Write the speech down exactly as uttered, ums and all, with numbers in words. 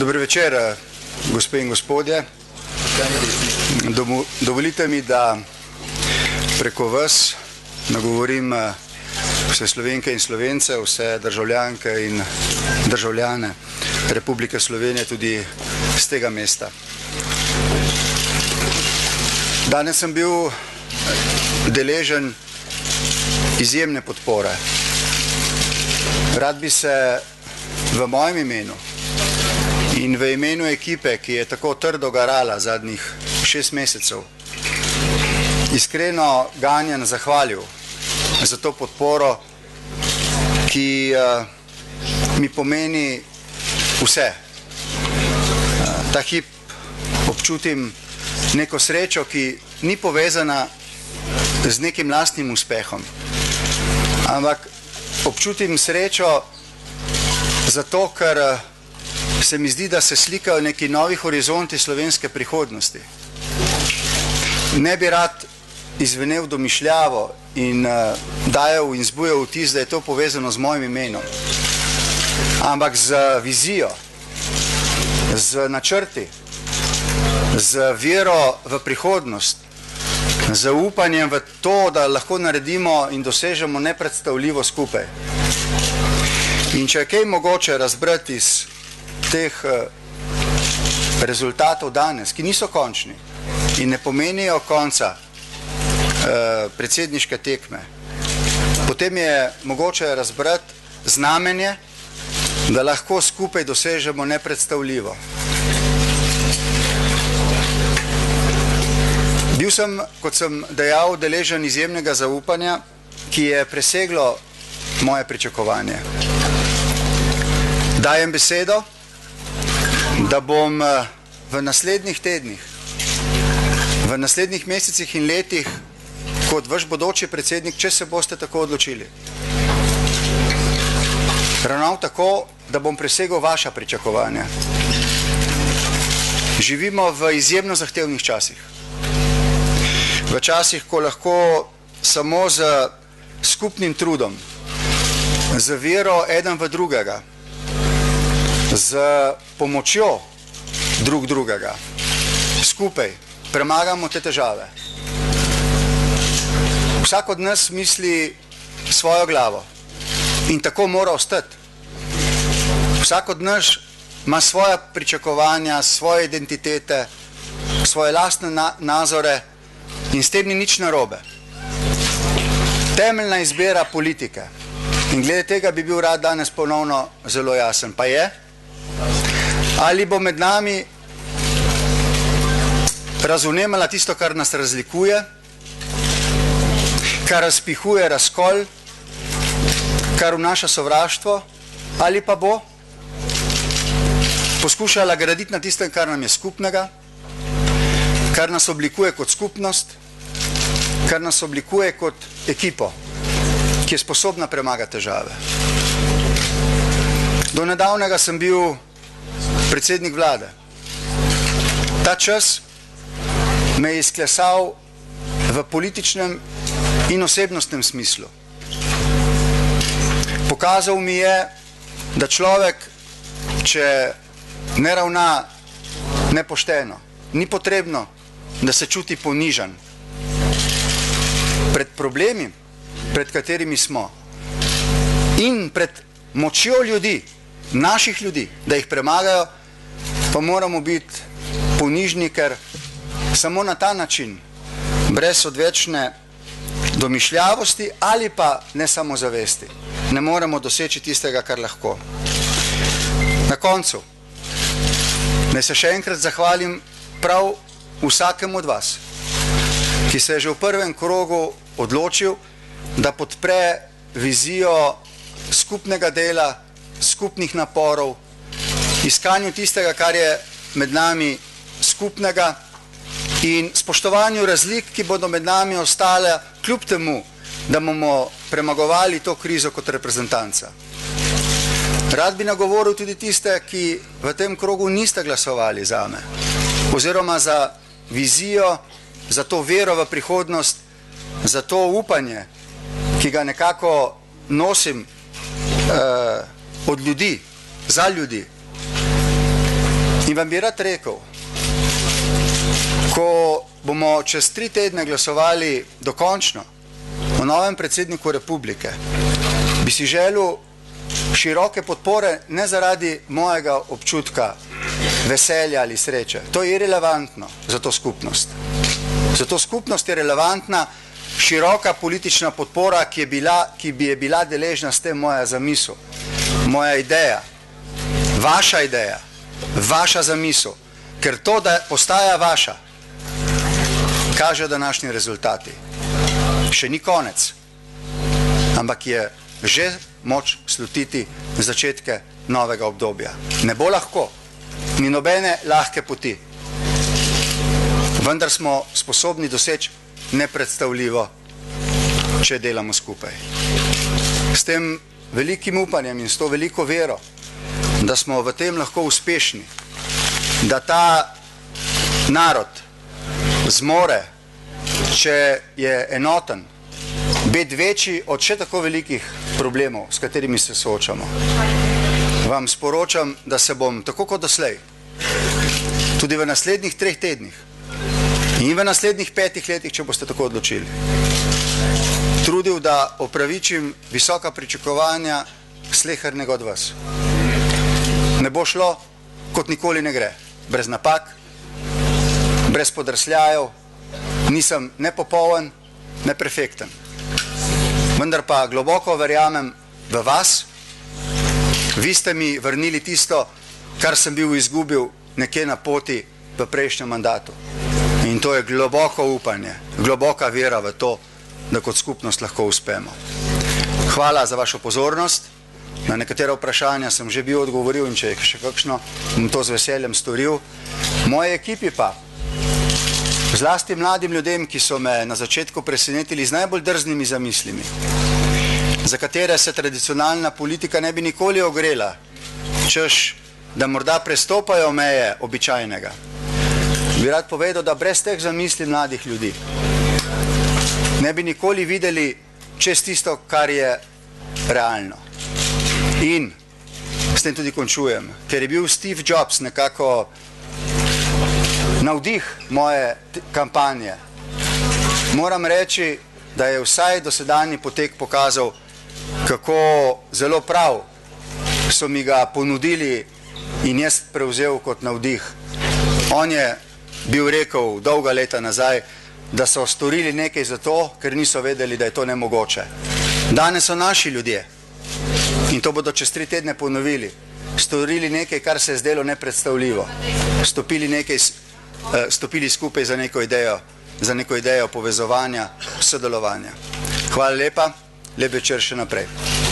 Dober večer, gospe in gospodje. Dovolite mi, da preko vas nagovorim vse Slovenke in Slovence, vse državljanke in državljane Republike Slovenije tudi z tega mesta. Danes sem bil deležen izjemne podpore. Rad bi se v mojem imenu in v imenu ekipe, ki je tako trdo garala zadnjih šest mesecev, iskreno ganjen zahvalil za to podporo, ki uh, mi pomeni vse. Uh, ta hip občutim neko srečo, ki ni povezana z nekim lastnim uspehom, ampak občutim srečo zato, ker uh, se mi zdi, da se slikajo neki novi horizonti slovenske prihodnosti. Ne bi rad izvenel domišljavo in uh, dajal in zbujal vtis, da je to povezano z mojim imenom, ampak z vizijo, z načrti, z vero v prihodnost, z upanjem v to, da lahko naredimo in dosežemo nepredstavljivo skupaj. In če je kaj mogoče razbrati iz teh rezultatov danes, ki niso končni in ne pomenijo konca predsedniške tekme, potem je mogoče razbrati znamenje, da lahko skupaj dosežemo nepredstavljivo. Bil sem, kot sem dejal, deležen izjemnega zaupanja, ki je preseglo moje pričakovanje. Dajem besedo, da bom v naslednjih tednih, v naslednjih mesecih in letih kot vaš bodoči predsednik, če se boste tako odločili, ravnal tako, da bom presegel vaša pričakovanja. Živimo v izjemno zahtevnih časih. V časih, ko lahko samo z skupnim trudom, z vero eden v drugega, z pomočjo drug drugega, skupaj premagamo te težave. Vsak od nas misli svojo glavo in tako mora ostati. Vsak od nas ima svoja pričakovanja, svoje identitete, svoje lastne na nazore in s tem ni nič narobe. Temeljna izbira politike, in glede tega bi bil rad danes ponovno zelo jasen, pa je, ali bo med nami razumela tisto, kar nas razlikuje, kar razpihuje razkol, kar vnaša sovraštvo, ali pa bo poskušala graditi na tistem, kar nam je skupnega, kar nas oblikuje kot skupnost, kar nas oblikuje kot ekipo, ki je sposobna premagati težave. Do nedavnega sem bil predsednik vlade. Ta čas me je izklesal v političnem in osebnostnem smislu. Pokazal mi je, da človek, če ne ravna nepošteno, ni potrebno, da se čuti ponižan pred problemi, pred katerimi smo, in pred močjo ljudi, naših ljudi, da jih premagajo, pa moramo biti ponižni, ker samo na ta način, brez odvečne domišljavosti ali pa ne samozavesti, ne moremo doseči tistega, kar lahko. Na koncu naj se še enkrat zahvalim prav vsakemu od vas, ki se je že v prvem krogu odločil, da podpre vizijo skupnega dela, skupnih naporov, iskanju tistega, kar je med nami skupnega in spoštovanju razlik, ki bodo med nami ostale, kljub temu, da bomo premagovali to krizo kot reprezentanca. Rad bi nagovoril tudi tiste, ki v tem krogu niste glasovali zame, oziroma za vizijo, za to vero v prihodnost, za to upanje, ki ga nekako nosim eh, od ljudi, za ljudi. In vam bi rad rekel, ko bomo čez tri tedne glasovali dokončno o novem predsedniku republike, bi si želel široke podpore ne zaradi mojega občutka veselja ali sreče. To je irelevantno za to skupnost. Za to skupnost je relevantna široka politična podpora, ki, je bila, ki bi je bila deležna s tem moja zamisel, moja ideja, vaša ideja, vaša zamisel, ker to, da postaja vaša, kaže današnji rezultati. Še ni konec, ampak je že moč slutiti začetke novega obdobja. Ne bo lahko, ni nobene lahke poti, vendar smo sposobni doseči nepredstavljivo, če delamo skupaj. S tem velikim upanjem in s to veliko vero, da smo v tem lahko uspešni, da ta narod zmore, če je enoten, biti večji od še tako velikih problemov, s katerimi se soočamo. Vam sporočam, da se bom, tako kot doslej, tudi v naslednjih treh tednih in v naslednjih petih letih, če boste tako odločili, trudil, da opravičim visoka pričakovanja slehernega od vas. Ne bo šlo, kot nikoli ne gre, brez napak, brez podrsljajev, nisem ne popoln, ne perfekten. Vendar pa globoko verjamem v vas, vi ste mi vrnili tisto, kar sem bil izgubil nekje na poti v prejšnjem mandatu. In to je globoko upanje, globoka vera v to, da kot skupnost lahko uspemo. Hvala za vašo pozornost. Na nekatera vprašanja sem že bil odgovoril in če je še kakšno, bom to z veseljem storil. Moje ekipi pa, zlasti mladim ljudem, ki so me na začetku presenetili z najbolj drznimi zamislimi, za katere se tradicionalna politika ne bi nikoli ogrela, češ, da morda prestopajo meje običajnega. Bi rad povedal, da brez teh zamisli mladih ljudi ne bi nikoli videli čez tisto, kar je realno. In s tem tudi končujem, ker je bil Steve Jobs nekako navdih moje kampanje. Moram reči, da je vsaj dosedanji potek pokazal, kako zelo prav so mi ga ponudili in jaz prevzel kot navdih. On je bil rekel dolga leta nazaj, da so storili nekaj za to, ker niso vedeli, da je to nemogoče. Danes so naši ljudje, in to bodo čez tri tedne ponovili, storili nekaj, kar se je zdelo nepredstavljivo. Stopili nekaj stopili skupaj za neko idejo, za neko idejo povezovanja, sodelovanja. Hvala lepa, lep večer še naprej.